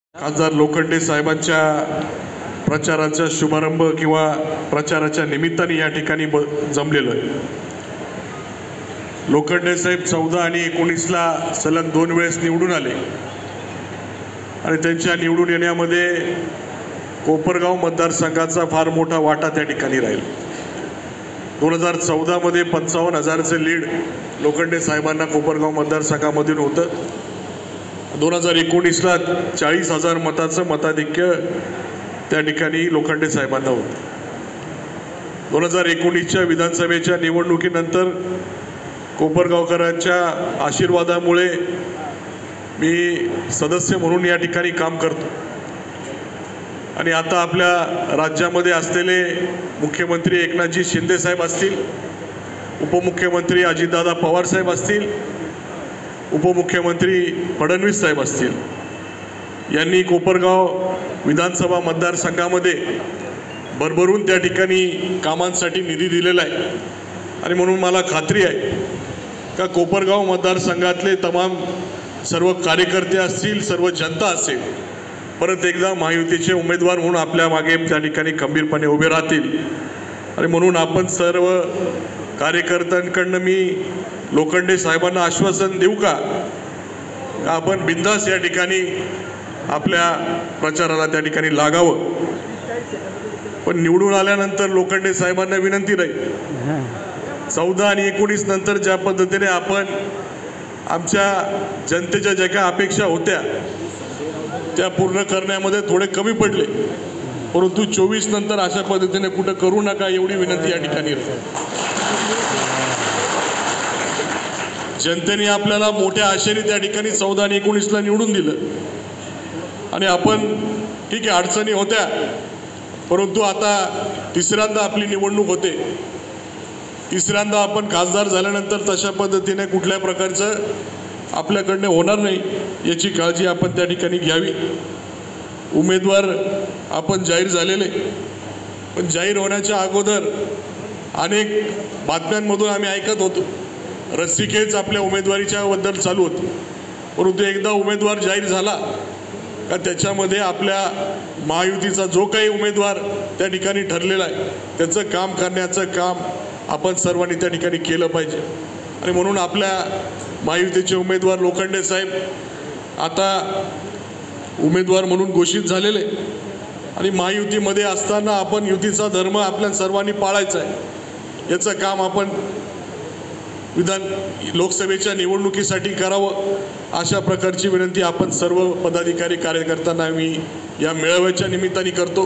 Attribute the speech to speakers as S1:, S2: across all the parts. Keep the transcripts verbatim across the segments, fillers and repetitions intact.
S1: खासदार लोखंडे साहेबांच्या प्रचाराचा शुभारंभ किंवा प्रचाराच्या निमित्ताने या ठिकाणी जमलेलो आहे। लोखंडे साहेब चौदा आणि एकोणीसला सलग दोन वेळेस निवडून आले आणि त्यांच्या निवडून येण्यामध्ये कोपरगाव मतदारसंघाचा फार मोठा वाटा त्या ठिकाणी राहील। दोन हजार चौदा मध्ये पंचावन्न हजारचे लीड लोखंडे साहेबांना कोपरगाव मतदारसंघामधून होतं। दोन हजार एकोणीसला चाळीस हजार मताचं मताधिक्य त्या ठिकाणी लोखंडे साहेबांना होतं। दोन हजार एकोणीसच्या विधानसभेच्या निवडणुकीनंतर कोपरगावकरांच्या आशीर्वादामुळे मी सदस्य म्हणून या ठिकाणी काम करतो आणि आता आपल्या राज्यामध्ये असलेले मुख्यमंत्री एकनाथजी शिंदे साहेब असतील, उपमुख्यमंत्री अजितदादा पवार साहेब असतील, उपमुख्यमंत्री फडणवीस साहेब असतील, यांनी कोपरगाव विधानसभा मतदारसंघामध्ये भरभरून त्या ठिकाणी कामांसाठी निधी दिलेला आहे आणि म्हणून मला खात्री आहे का कोपरगाव मतदारसंघातले तमाम सर्व कार्यकर्ते असतील, सर्व जनता असेल, परत एकदा महायुतीचे उमेदवार म्हणून आपल्या मागे त्या ठिकाणी खंबीरपणे उभे राहतील आणि म्हणून आपण सर्व कार्यकर्त्यांकडनं मी लोखंडे साहेबांना आश्वासन देऊ का आपण बिंदास या ठिकाणी आपल्या प्रचाराला त्या ठिकाणी लागावं। पण निवडून आल्यानंतर लोखंडे साहेबांना विनंती राहील, चौदा आणि एकोणीस नंतर ज्या पद्धतीने आपण आमच्या जनतेच्या ज्या काही अपेक्षा होत्या त्या पूर्ण करण्यामध्ये थोडे कमी पडले, परंतु चोवीस नंतर अशा पद्धतीने कुठं करू नका एवढी विनंती या ठिकाणी राहील। जनतेने आपल्याला मोठ्या आशेने त्या ठिकाणी चौदा आणि एकोणीसला निवडून दिलं आणि आपण ठीक आहे अडचणी होत्या, परंतु आता तिसऱ्यांदा आपली निवडणूक होते। तिसऱ्यांदा आपण खासदार झाल्यानंतर तशा पद्धतीने कुठल्या प्रकारचं आपल्याकडनं होणार नाही याची काळजी आपण त्या ठिकाणी घ्यावी। उमेदवार आपण जाहीर झालेले, पण जाहीर होण्याच्या अगोदर अनेक बातम्यांमधून आम्ही ऐकत होतो, रस्सीखेच आपल्या उमेदवारीच्या बद्दल चालू होती, परंतु एकदा उमेदवार जाहीर झाला का त्याच्यामध्ये आपल्या महायुतीचा जो काही उमेदवार त्या ठिकाणी ठरलेला आहे त्याचं काम करण्याचं काम आपण सर्वांनी त्या ठिकाणी केलं पाहिजे आणि म्हणून आपल्या महायुतीचे उमेदवार लोखंडे साहेब आता उमेदवार म्हणून घोषित झालेले आणि महायुतीमध्ये असताना आपण युतीचा धर्म आपल्या सर्वांनी पाळायचा आहे याचं काम आपण विधान लोकसभेच्या निवडणुकीसाठी करावं अशा प्रकारची विनंती आपण सर्व पदाधिकारी कार्यकर्त्यांना मी या मेळाव्याच्या निमित्ताने करतो।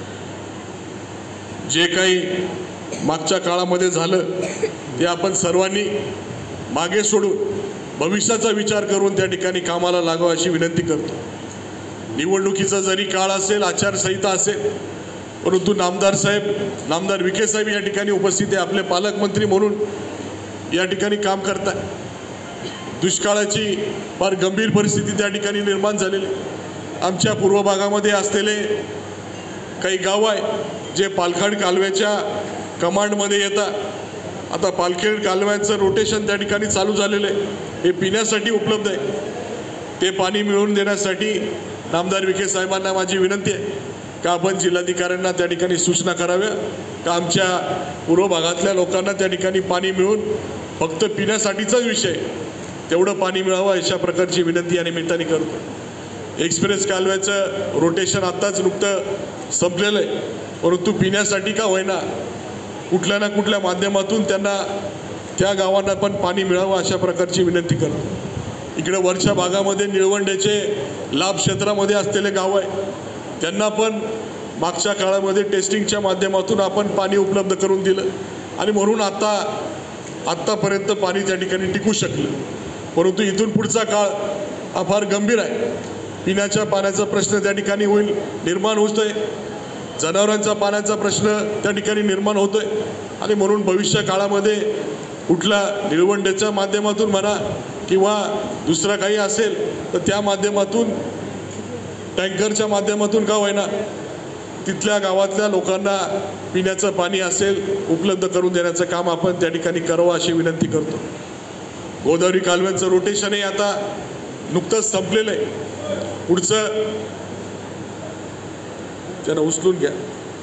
S1: जे काही मागच्या काळामध्ये झालं ते आपण सर्वांनी मागे सोडून भविष्याचा विचार करून त्या ठिकाणी कामाला लागावं अशी विनंती करतो। निवडणुकीचा जरी काळ असेल, आचारसंहिता असेल, परंतु नामदार साहेब नामदार विखे साहेब या ठिकाणी उपस्थित आहे, आपले पालकमंत्री म्हणून या ठिकाणी काम करताय। दुष्काळाची फार गंभीर परिस्थिती त्या ठिकाणी निर्माण झालेली, आमच्या पूर्व भागामध्ये असलेले काही गाव आहे जे पालखेड कालव्याच्या कमांडमध्ये येतात। आता पालखेड कालव्याचं रोटेशन त्या ठिकाणी चालू झालेलं आहे, हे पिण्यासाठी उपलब्ध आहे, ते पाणी मिळवून देण्यासाठी नामदार विखे साहेबांना माझी विनंती आहे का आपण जिल्हाधिकाऱ्यांना त्या ठिकाणी सूचना कराव्या का आमच्या पूर्व भागातल्या लोकांना त्या ठिकाणी पाणी मिळून फक्त पिण्यासाठीचाच विषय तेवढं पाणी मिळावं अशा प्रकारची विनंती या निमित्ताने करतो। एक्सप्रेस कालव्याचं रोटेशन आत्ताच नुकतं संपलेलं आहे, परंतु पिण्यासाठी का होईना कुठल्या ना कुठल्या माध्यमातून त्यांना त्या गावांना पण पाणी मिळावं अशा प्रकारची विनंती करतो। इकडे वरच्या भागामध्ये निळवंडेचे लाभ क्षेत्रामध्ये असलेले गाव आहे, त्यांना पण मागच्या काळामध्ये टेस्टिंगच्या माध्यमातून आपण पाणी उपलब्ध करून दिलं आणि म्हणून आता आत्तापर्यंत पाणी त्या ठिकाणी टिकू शकलं, परंतु इथून पुढचा काळ हा फार गंभीर आहे। पिण्याच्या पाण्याचा प्रश्न त्या ठिकाणी होईल निर्माण होतोय, जनावरांचा पाण्याचा प्रश्न त्या ठिकाणी निर्माण होतोय आणि म्हणून भविष्य काळामध्ये कुठल्या निळवंडेच्या माध्यमातून म्हणा किंवा दुसरा काही असेल तर त्या माध्यमातून टँकरच्या माध्यमातून का होईना तिथल्या गावातल्या लोकांना पिण्याचं पाणी असेल उपलब्ध करून देण्याचं काम आपण त्या ठिकाणी करावं अशी विनंती करतो। गोदावरी कालव्यांचं रोटेशनही आता नुकतंच संपलेलं आहे, पुढचं त्यांना उचलून घ्या.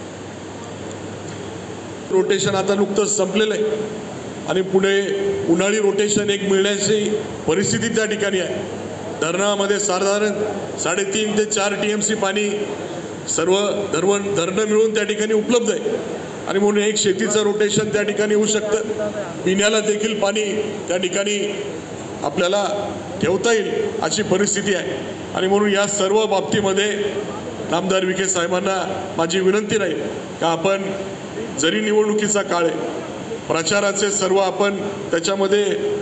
S1: रोटेशन आता नुकतंच संपलेलं आहे आणि पुढे उन्हाळी रोटेशन एक मिळण्याची परिस्थिती त्या ठिकाणी आहे. धरणामध्ये साधारण साडेतीन ते चार टी एम सी पाणी सर्व धरण धरणं मिळून त्या ठिकाणी उपलब्ध आहे आणि म्हणून एक शेतीचं रोटेशन त्या ठिकाणी होऊ शकतं. पिण्याला देखील पाणी त्या ठिकाणी आपल्याला ठेवता येईल अशी परिस्थिती आहे आणि म्हणून या सर्व बाबतीमध्ये नामदार विखे साहेबांना माझी विनंती राहील का आपण जरी निवडणुकीचा काळ आहे, प्रचाराचे सर्व आपण त्याच्यामध्ये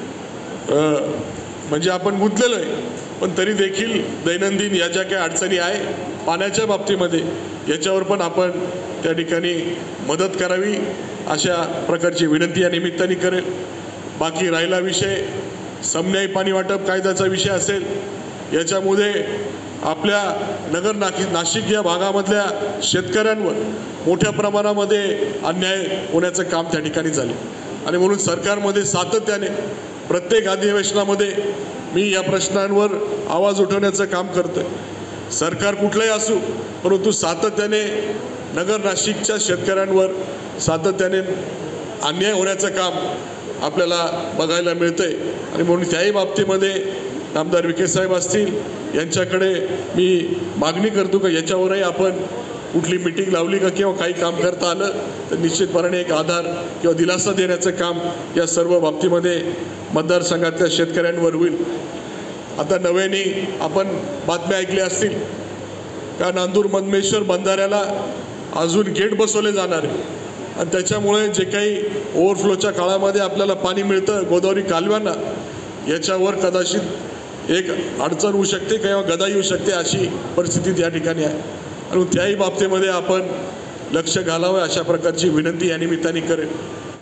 S1: म्हणजे गुंतलेलो आहे, पण तरी देखील दैनंदिन या ज्या काही अडचणी आहे पाण्याच्या बाबतीमध्ये याच्यावर पण आपण त्या ठिकाणी मदत करावी अशा प्रकारची विनंती या निमित्ताने करेल. बाकी राहिला विषय समन्यायी पाणी वाटप कायद्याचा विषय असेल, याच्यामध्ये आपल्या नगर नाशिक नाशिक या भागामधल्या शेतकऱ्यांवर मोठ्या प्रमाणामध्ये अन्याय होण्याचं काम त्या ठिकाणी झाले आणि म्हणून सरकारमध्ये सातत्याने प्रत्येक अधिवेशनामध्ये मी या प्रश्नांवर आवाज उठवण्याचं काम करतोय. सरकार कुठलंही असू, परंतु सातत्याने नगर नाशिकच्या शेतकऱ्यांवर सातत्याने अन्याय होण्याचं काम आपल्याला बघायला मिळतंय आणि म्हणून त्याही बाबतीमध्ये नामदार विखे साहेब असतील यांच्याकडे मी मागणी करतो का याच्यावरही आपण कुठली मीटिंग लावली का किंवा काही काम करता आलं तर निश्चितपणे एक आधार किंवा दिलासा देण्याचं काम या सर्व बाबतीमध्ये मतदारसंघातल्या शेतकऱ्यांवर होईल. आता नव्याने आपण बातम्या ऐकल्या असतील का नांदूर मधमेश्वर बंधाऱ्याला अजून गेट बसवले जाणार आहे आणि त्याच्यामुळे जे काही ओव्हरफ्लोच्या काळामध्ये आपल्याला पाणी मिळतं गोदावरी कालव्यांना, याच्यावर कदाचित एक अडचण होऊ शकते किंवा गदा येऊ शकते अशी परिस्थिती त्या ठिकाणी आहे आणि त्याही बाबतीमध्ये आपण लक्ष घालावं अशा प्रकारची विनंती या निमित्ताने करेल.